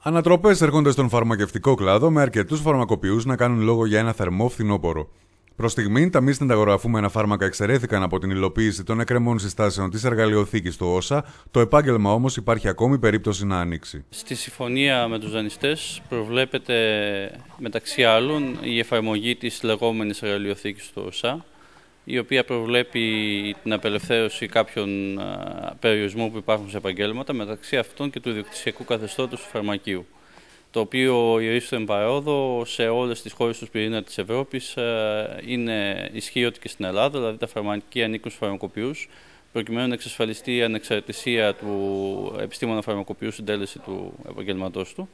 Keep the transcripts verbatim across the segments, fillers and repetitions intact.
Ανατροπές έρχονται στον φαρμακευτικό κλάδο, με αρκετούς φαρμακοποιούς να κάνουν λόγο για ένα θερμό φθινόπωρο. Προς στιγμήν, τα μη συνταγογραφούμενα φάρμακα εξαιρέθηκαν από την υλοποίηση των εκκρεμών συστάσεων της εργαλειοθήκης του όσα, το επάγγελμα όμως υπάρχει ακόμη περίπτωση να ανοίξει. Στη συμφωνία με τους δανειστές προβλέπεται μεταξύ άλλων η εφαρμογή της λεγόμενης εργαλειοθήκης του όσα, η οποία προβλέπει την απελευθέρωση κάποιων περιορισμών που υπάρχουν σε επαγγέλματα, μεταξύ αυτών και του ιδιοκτησιακού καθεστώτος του φαρμακείου, το οποίο ηρίστον παρόδο σε όλες τις χώρες του πυρήνα της Ευρώπης είναι ισχύει ότι και στην Ελλάδα, δηλαδή τα φαρμακεία ανήκουν στους φαρμακοποιούς, προκειμένου να εξασφαλιστεί η ανεξαρτησία του επιστήμονα φαρμακοποιού στην τέλεση του επαγγελματός του.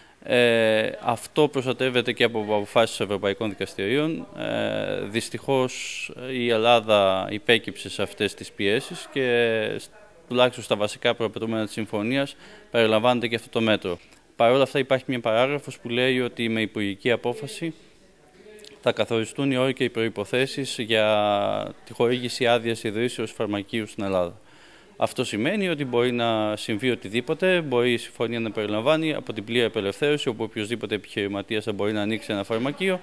Ε, αυτό προστατεύεται και από αποφάσεις ευρωπαϊκών δικαστηρίων. Ε, δυστυχώς η Ελλάδα υπέκυψε σε αυτές τις πιέσεις και τουλάχιστον στα βασικά προαπαιτούμενα της συμφωνίας περιλαμβάνεται και αυτό το μέτρο. Παρ' όλα αυτά υπάρχει μια παράγραφος που λέει ότι με υπουργική απόφαση θα καθοριστούν οι όροι και οι προϋποθέσεις για τη χορήγηση άδειας ιδρύσεως φαρμακείου στην Ελλάδα. Αυτό σημαίνει ότι μπορεί να συμβεί οτιδήποτε, μπορεί η συμφωνία να περιλαμβάνει από την πλήρη απελευθέρωση, όπου οποιοδήποτε επιχειρηματίας θα μπορεί να ανοίξει ένα φαρμακείο,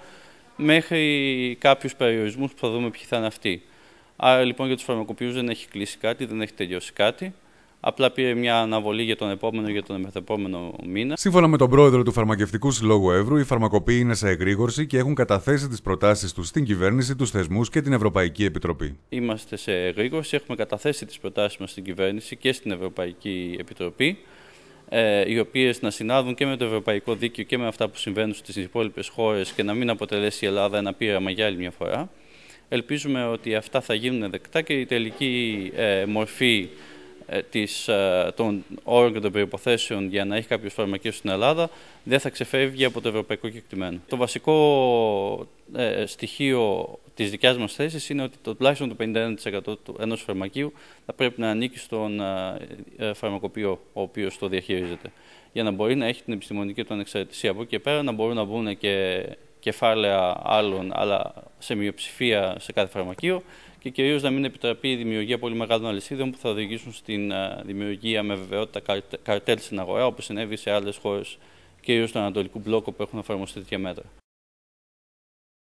μέχρι κάποιους περιορισμούς που θα δούμε ποιοι θα είναι αυτοί. Άρα λοιπόν για τους φαρμακοποιούς δεν έχει κλείσει κάτι, δεν έχει τελειώσει κάτι. Απλά πήρε μια αναβολή για τον επόμενο για τον μεθεπόμενο μήνα. Σύμφωνα με τον πρόεδρο του Φαρμακευτικού Συλλόγου Εύρου, οι φαρμακοποιοί είναι σε εγρήγορση και έχουν καταθέσει τις προτάσεις τους στην κυβέρνηση, τους θεσμούς και την Ευρωπαϊκή Επιτροπή. Είμαστε σε εγρήγορση, έχουμε καταθέσει τις προτάσεις μας στην κυβέρνηση και στην Ευρωπαϊκή Επιτροπή, ε, οι οποίες να συνάδουν και με το ευρωπαϊκό δίκαιο και με αυτά που συμβαίνουν στις υπόλοιπες χώρες και να μην αποτελέσει η Ελλάδα ένα πείραμα για άλλη μια φορά. Ελπίζουμε ότι αυτά θα γίνουν δεκτά και η τελική ε, μορφή Της, των όρων και των προϋποθέσεων για να έχει κάποιος φαρμακείο στην Ελλάδα δεν θα ξεφεύγει από το ευρωπαϊκό κεκτημένο. Το βασικό ε, στοιχείο της δικιάς μας θέσης είναι ότι το τουλάχιστον το πενήντα ένα τοις εκατό του ενός φαρμακείου θα πρέπει να ανήκει στον ε, φαρμακοποιό ο οποίος το διαχειρίζεται, για να μπορεί να έχει την επιστημονική του ανεξαρτησία. Από εκεί και πέρα να μπορούν να μπουν και κεφάλαια άλλων, αλλά σε μειοψηφία σε κάθε φαρμακείο, και κυρίως να μην επιτραπεί η δημιουργία πολύ μεγάλων αλυσίδων που θα οδηγήσουν στην δημιουργία με βεβαιότητα καρτέλ στην αγορά, όπως συνέβη σε άλλες χώρες, κυρίως του Ανατολικού Μπλόκου, που έχουν εφαρμοστεί τέτοια μέτρα.